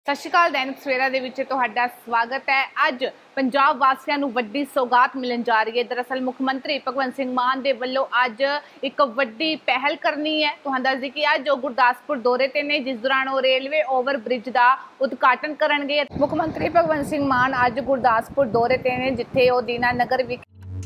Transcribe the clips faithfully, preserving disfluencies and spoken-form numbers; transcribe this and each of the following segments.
ਸਤਿ ਸ਼੍ਰੀ ਅਕਾਲ। दैनिक सवेरा ਦੇ ਵਿੱਚ ਤੁਹਾਡਾ ਸਵਾਗਤ ਹੈ। ਅੱਜ ਪੰਜਾਬ ਵਾਸੀਆਂ ਨੂੰ ਵੱਡੀ ਸੌਗਾਤ ਮਿਲਣ ਜਾ ਰਹੀ ਹੈ। ਦਰਅਸਲ ਮੁੱਖ ਮੰਤਰੀ ਭਗਵੰਤ ਸਿੰਘ ਮਾਨ ਦੇ ਵੱਲੋਂ ਅੱਜ ਇੱਕ ਵੱਡੀ ਪਹਿਲ ਕਰਨੀ ਹੈ। ਤੁਹਾਨੂੰ ਦੱਸ ਦਈਏ ਕਿ ਅੱਜ ਉਹ ਗੁਰਦਾਸਪੁਰ ਦੌਰੇ ਤੇ ਨੇ, ਜਿਸ ਦੌਰਾਨ ਉਹ ਰੇਲਵੇ ਓਵਰ ਬ੍ਰਿਜ ਦਾ ਉਦਘਾਟਨ ਕਰਨਗੇ। ਮੁੱਖ ਮੰਤਰੀ ਭਗਵੰਤ ਸਿੰਘ ਮਾਨ ਅੱਜ ਗੁਰਦਾਸਪੁਰ ਦੌਰੇ ਤੇ ਨੇ, ਜਿੱਥੇ ਉਹ ਦੀਨਾਨਗਰ ਵਿਖੇ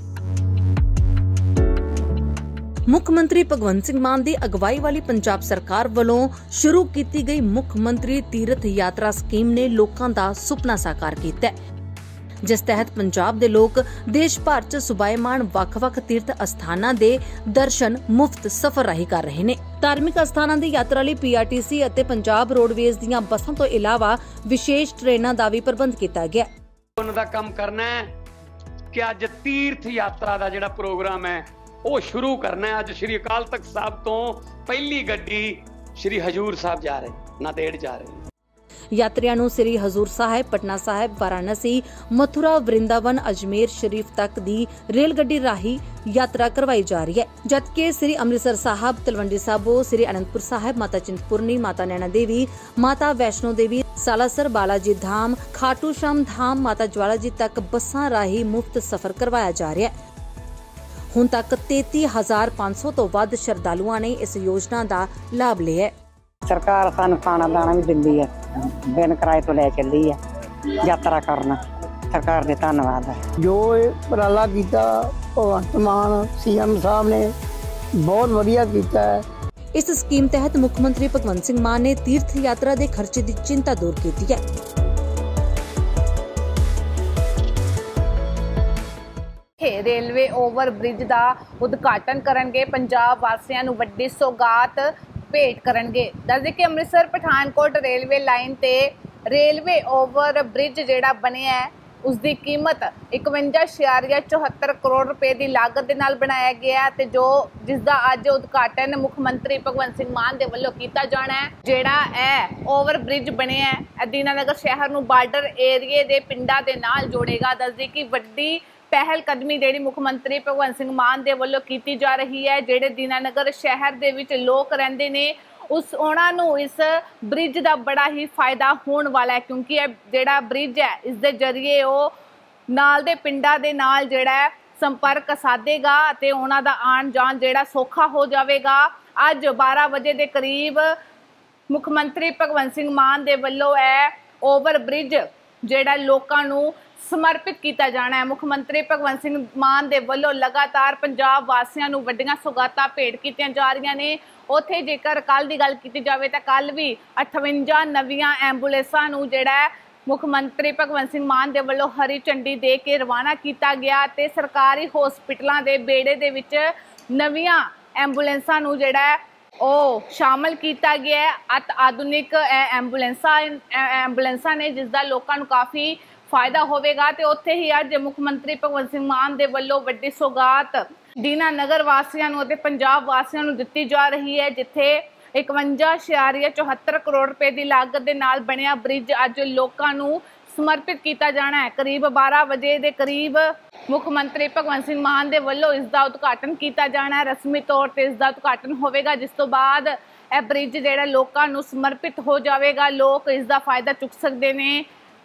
ਮੁੱਖ ਮੰਤਰੀ ਭਗਵੰਤ ਸਿੰਘ ਮਾਨ ਦੀ ਅਗਵਾਈ ਵਾਲੀ ਪੰਜਾਬ ਸਰਕਾਰ ਵੱਲੋਂ ਸ਼ੁਰੂ ਕੀਤੀ ਗਈ ਮੁੱਖ ਮੰਤਰੀ ਤੀਰਥ ਯਾਤਰਾ ਸਕੀਮ ਨੇ ਲੋਕਾਂ ਦਾ ਸੁਪਨਾ ਸਾਕਾਰ ਕੀਤਾ ਹੈ, ਜਿਸ ਤਹਿਤ ਪੰਜਾਬ ਦੇ ਲੋਕ ਦੇਸ਼ ਭਰ ਚ ਸੁਭਾਏਮਾਨ ਵੱਖ-ਵੱਖ ਤੀਰਥ ਅਸਥਾਨਾਂ ਦੇ ਦਰਸ਼ਨ ਮੁਫਤ ਸਫ਼ਰ ਰਾਹੀਂ ਕਰ ਰਹੇ ਨੇ। ਧਾਰਮਿਕ ਅਸਥਾਨਾਂ ਦੀ ਯਾਤਰਾ ਲਈ ਪੀਆਰਟੀਸੀ ਅਤੇ ਪੰਜਾਬ ਰੋਡਵੇਜ਼ ਦੀਆਂ ਬੱਸਾਂ ਤੋਂ ਇਲਾਵਾ ਵਿਸ਼ੇਸ਼ ਟ੍ਰੇਨਾਂ ਦਾ ਵੀ ਪ੍ਰਬੰਧ ਕੀਤਾ ਗਿਆ। ਉਹਨਾਂ ਦਾ ਕੰਮ ਕਰਨਾ ਹੈ ਕਿ ਅੱਜ ਤੀਰਥ ਯਾਤਰਾ ਦਾ ਜਿਹੜਾ ਪ੍ਰੋਗਰਾਮ ਹੈ ਉਹ ਸ਼ੁਰੂ ਕਰਨਾ ਹੈ। ਅੱਜ ਸ਼੍ਰੀ ਅਕਾਲ ਤਖਤ ਸਾਹਿਬ ਤੋਂ ਪਹਿਲੀ ਗੱਡੀ ਸ਼੍ਰੀ ਹਜੂਰ ਸਾਹਿਬ ਜਾ ਰਹੀ, ਨਾਂਦੇੜ ਜਾ ਰਹੀ। ਯਾਤਰੀਆਂ ਨੂੰ ਸ੍ਰੀ ਹਜ਼ੂਰ ਸਾਹਿਬ, ਪਟਨਾ ਸਾਹਿਬ, ਵਾਰਾਣਸੀ, ਮਥੁਰਾ, ਵਰਿੰਦਾਵਨ, ਅਜਮੇਰ ਸ਼ਰੀਫ ਤੱਕ ਦੀ ਰੇਲ ਗੱਡੀ ਰਾਹੀਂ ਯਾਤਰਾ ਕਰਵਾਈ ਜਾ ਰਹੀ ਹੈ, ਜਦਕਿ ਸ੍ਰੀ ਅੰਮ੍ਰਿਤਸਰ ਸਾਹਿਬ, ਤਲਵੰਡੀ ਸਾਬੋ, ਸ੍ਰੀ ਅਨੰਦਪੁਰ ਸਾਹਿਬ, ਮਾਤਾ ਚਿੰਤਪੁਰਨੀ, ਮਾਤਾ ਨੈਣਾ ਦੇਵੀ, ਮਾਤਾ ਵੈਸ਼ਨੋ ਦੇਵੀ, ਸਾਲਾਸਰ, ਬਾਲਾਜੀ ਧਾਮ, ਖਾਟੂ ਸ਼ਾਮ ਧਾਮ, ਮਾਤਾ ਜਵਾਲਾ ਜੀ ਤੱਕ ਬੱਸਾਂ ਰਾਹੀਂ ਮੁਫਤ ਸਫ਼ਰ ਕਰਵਾਇਆ ਜਾ ਰਿਹਾ ਹੈ। ਹੁਣ ਤੱਕ ਤੇਤੀ ਹਜ਼ਾਰ ਪੰਜ ਸੌ ਤੋਂ ਵੱਧ ਸ਼ਰਧਾਲੂਆਂ ਨੇ ਇਸ ਯੋਜਨਾ ਦਾ ਲਾਭ ਲਿਆ। ਸਰਕਾਰ ਸਾਨੂੰ ਖਾਣਾ ਦਾਣਾ ਵੀ ਦਿੰਦੀ ਹੈ, ਬਿਨ ਕਿਰਾਏ ਤੋਂ ਲੈ ਚੱਲੀ ਹੈ ਯਾਤਰਾ ਕਰਨ। ਸਰਕਾਰ ਦੇ ਧੰਨਵਾਦ ਹੈ। ਜੋ ਇਹ ਉਪਰਾਲਾ ਕੀਤਾ ਭਗਵੰਤ ਮਾਨ ਸੀਐਮ ਸਾਹਿਬ ਨੇ ਬਹੁਤ ਵਧੀਆ ਕੀਤਾ ਹੈ। ਇਸ ਸਕੀਮ ਤਹਿਤ ਮੁੱਖ ਮੰਤਰੀ ਭਗਵੰਤ ਸਿੰਘ ਮਾਨ ਨੇ ਤੀਰਥ ਯਾਤਰਾ ਦੇ ਖਰਚੇ ਦੀ ਚਿੰਤਾ ਦੂਰ ਕੀਤੀ ਹੈ। ਰੇਲਵੇ ਓਵਰ ਬ੍ਰਿਜ ਦਾ ਉਦਘਾਟਨ ਕਰਨਗੇ, ਪੰਜਾਬ ਵਾਸੀਆਂ ਨੂੰ ਵੱਡੀ ਸੌਗਾਤ ਭੇਟ ਕਰਨਗੇ। ਦੱਸਦੇ ਕਿ ਅੰਮ੍ਰਿਤਸਰ ਪਠਾਨਕੋਟ ਰੇਲਵੇ ਲਾਈਨ ਤੇ ਰੇਲਵੇ ਓਵਰ ਬ੍ਰਿਜ ਜਿਹੜਾ ਬਣਿਆ ਹੈ, ਉਸ ਦੀ ਕੀਮਤ ਇਕਵੰਜਾ ਇਸ਼ਾਰੀਆ ਚੌਹੱਤਰ ਕਰੋੜ ਰੁਪਏ ਦੀ ਲਾਗਤ ਦੇ ਨਾਲ ਬਣਾਇਆ ਗਿਆ ਤੇ ਜੋ ਜਿਸ ਦਾ ਅੱਜ ਉਦਘਾਟਨ ਮੁੱਖ ਮੰਤਰੀ ਭਗਵੰਤ ਸਿੰਘ ਮਾਨ ਦੇ ਵੱਲੋਂ ਕੀਤਾ ਜਾਣਾ ਹੈ। ਜਿਹੜਾ ਇਹ ਓਵਰ ਬ੍ਰਿਜ ਬਣਿਆ ਹੈ, ਦੀਨਾਨਗਰ ਸ਼ਹਿਰ ਨੂੰ ਬਾਰਡਰ ਏਰੀਏ ਦੇ ਪਿੰਡਾਂ ਦੇ ਨਾਲ ਜੋੜੇਗਾ। ਦੱਸਦੇ ਕਿ ਵੱਡੀ ਪਹਿਲ ਕਦਮੀ ਜਿਹੜੀ ਮੁੱਖ ਮੰਤਰੀ ਭਗਵੰਤ ਸਿੰਘ ਮਾਨ ਦੇ ਵੱਲੋਂ ਕੀਤੀ ਜਾ ਰਹੀ ਹੈ। ਜਿਹੜੇ ਦੀਨਾਨਗਰ ਸ਼ਹਿਰ ਦੇ ਵਿੱਚ ਲੋਕ ਰਹਿੰਦੇ ਨੇ, ਉਸ ਉਹਨਾਂ ਨੂੰ ਇਸ ਬ੍ਰਿਜ ਦਾ ਬੜਾ ਹੀ ਫਾਇਦਾ ਹੋਣ ਵਾਲਾ ਹੈ, ਕਿਉਂਕਿ ਇਹ ਜਿਹੜਾ ਬ੍ਰਿਜ ਹੈ, ਇਸ ਦੇ ਜ਼ਰੀਏ ਉਹ ਨਾਲ ਦੇ ਪਿੰਡਾਂ ਦੇ ਨਾਲ ਜਿਹੜਾ ਸੰਪਰਕ ਸਾਧੇਗਾ ਅਤੇ ਉਹਨਾਂ ਦਾ ਆਉਣ ਜਾਣ ਜਿਹੜਾ ਸੌਖਾ ਹੋ ਜਾਵੇਗਾ। ਅੱਜ ਬਾਰਾਂ ਵਜੇ ਦੇ ਕਰੀਬ ਮੁੱਖ ਮੰਤਰੀ ਭਗਵੰਤ ਸਿੰਘ ਮਾਨ ਦੇ ਵੱਲੋਂ ਇਹ ਓਵਰ ਬ੍ਰਿਜ ਜਿਹੜਾ ਲੋਕਾਂ ਨੂੰ ਸਮਰਪਿਤ ਕੀਤਾ ਜਾਣਾ ਹੈ। ਮੁੱਖ ਮੰਤਰੀ ਭਗਵੰਤ ਸਿੰਘ ਮਾਨ ਦੇ ਵੱਲੋਂ ਲਗਾਤਾਰ ਪੰਜਾਬ ਵਾਸੀਆਂ ਨੂੰ ਵੱਡੀਆਂ ਸੌਗਾਤਾਂ ਭੇਟ ਕੀਤੀਆਂ ਜਾ ਰਹੀਆਂ ਨੇ। ਉੱਥੇ ਜੇਕਰ ਕੱਲ ਦੀ ਗੱਲ ਕੀਤੀ ਜਾਵੇ ਤਾਂ ਕੱਲ ਵੀ ਅਠਵੰਜਾ ਨਵੀਆਂ ਐਂਬੂਲੈਂਸਾਂ ਨੂੰ ਜਿਹੜਾ ਮੁੱਖ ਮੰਤਰੀ ਭਗਵੰਤ ਸਿੰਘ ਮਾਨ ਦੇ ਵੱਲੋਂ ਹਰੀ ਝੰਡੀ ਦੇ ਕੇ ਰਵਾਨਾ ਕੀਤਾ ਗਿਆ ਤੇ ਸਰਕਾਰੀ ਹਸਪਤਾਲਾਂ ਦੇ ਬੇੜੇ ਦੇ ਵਿੱਚ ਨਵੀਆਂ ਐਂਬੂਲੈਂਸਾਂ ਨੂੰ ਜਿਹੜਾ ਉਹ ਸ਼ਾਮਲ ਕੀਤਾ ਗਿਆ ਹੈ। ਅਤ ਆਧੁਨਿਕ ਐਂਬੂਲੈਂਸਾਂ ਐਂਬੂਲੈਂਸਾਂ ਨੇ, ਜਿਸ ਦਾ ਲੋਕਾਂ ਨੂੰ ਕਾਫੀ ਫਾਇਦਾ ਹੋਵੇਗਾ। ਤੇ ਉੱਥੇ ਹੀ ਅੱਜ ਮੁੱਖ ਮੰਤਰੀ ਭਗਵੰਤ ਸਿੰਘ ਮਾਨ ਦੇ ਵੱਲੋਂ ਵੱਡੀ ਸੌਗਾਤ ਦੀਨਾਨਗਰ ਵਾਸੀਆਂ ਨੂੰ ਅਤੇ ਪੰਜਾਬ ਵਾਸੀਆਂ ਨੂੰ ਦਿੱਤੀ ਜਾ ਰਹੀ ਹੈ, ਜਿੱਥੇ ਇਕਵੰਜਾ ਇਸ਼ਾਰੀਆ ਚੌਹੱਤਰ ਕਰੋੜ ਰੁਪਏ ਦੀ ਲਾਗਤ ਦੇ ਨਾਲ ਬਣਿਆ ਬ੍ਰਿਜ ਅੱਜ ਲੋਕਾਂ ਨੂੰ ਸਮਰਪਿਤ ਕੀਤਾ ਜਾਣਾ ਹੈ। ਕਰੀਬ ਬਾਰਾਂ ਵਜੇ ਦੇ ਕਰੀਬ ਮੁੱਖ ਮੰਤਰੀ ਭਗਵੰਤ ਸਿੰਘ ਮਾਨ ਦੇ ਵੱਲੋਂ ਇਸ ਦਾ ਉਦਘਾਟਨ ਕੀਤਾ ਜਾਣਾ ਹੈ। ਰਸਮੀ ਤੌਰ ਤੇ ਇਸ ਦਾ ਉਦਘਾਟਨ ਹੋਵੇਗਾ, ਜਿਸ ਤੋਂ ਬਾਅਦ ਇਹ ਬ੍ਰਿਜ ਜਿਹੜਾ ਲੋਕਾਂ ਨੂੰ ਸਮਰਪਿਤ ਹੋ ਜਾਵੇਗਾ। ਲੋਕ ਇਸ ਦਾ ਫਾਇਦਾ ਚੁੱਕ ਸਕਦੇ ਨੇ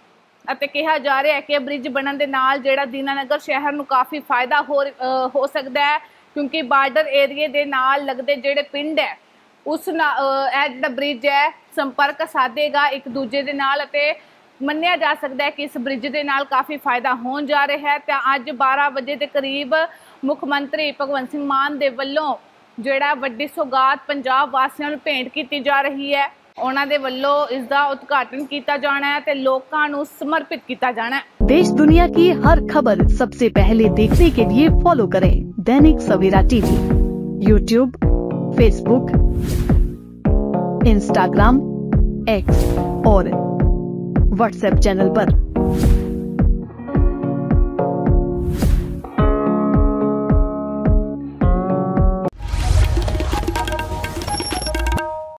ਅਤੇ ਕਿਹਾ ਜਾ ਰਿਹਾ ਹੈ ਕਿ ਬ੍ਰਿਜ ਬਣਨ ਦੇ ਨਾਲ ਜਿਹੜਾ ਦੀਨਾਨਗਰ ਸ਼ਹਿਰ ਨੂੰ ਕਾਫੀ ਫਾਇਦਾ ਹੋ ਹੋ ਸਕਦਾ ਹੈ, ਕਿਉਂਕਿ ਬਾਰਡਰ ਏਰੀਏ ਦੇ ਨਾਲ ਲੱਗਦੇ ਜਿਹੜੇ ਪਿੰਡ ਹੈ, ਉਸ ਨਾਲ ਇਹ ਜਿਹੜਾ ਬ੍ਰਿਜ ਹੈ ਸੰਪਰਕ ਸਾਧੇਗਾ ਇੱਕ ਦੂਜੇ ਦੇ ਨਾਲ ਅਤੇ ਮੰਨਿਆ ਜਾ ਸਕਦਾ ਹੈ ਕਿ ਇਸ ਬ੍ਰਿਜ ਦੇ ਨਾਲ ਕਾਫੀ ਫਾਇਦਾ ਹੋਣ ਜਾ ਰਿਹਾ ਹੈ। ਤਾਂ ਅੱਜ ਬਾਰਾਂ ਵਜੇ ਦੇ ਕਰੀਬ ਮੁੱਖ ਮੰਤਰੀ ਭਗਵੰਤ ਸਿੰਘ ਮਾਨ ਦੇ ਵੱਲੋਂ ਜਿਹੜਾ ਵੱਡੀ ਸੌਗਾਤ ਪੰਜਾਬ ਵਾਸੀਆਂ ਨੂੰ ਭੇਂਟ ਕੀਤੀ ਜਾ ਰਹੀ ਹੈ, ਉਹਨਾਂ ਦੇ ਵੱਲੋਂ ਇਸ ਦਾ ਉਦਘਾਟन किया जाना है ते लोकां नू समर्पित किया जाना है। देश दुनिया की हर खबर सबसे पहले देखने के लिए फॉलो करें Dainik Savera TV, YouTube, Facebook, Instagram, X और व्हाट्सएप चैनल पर।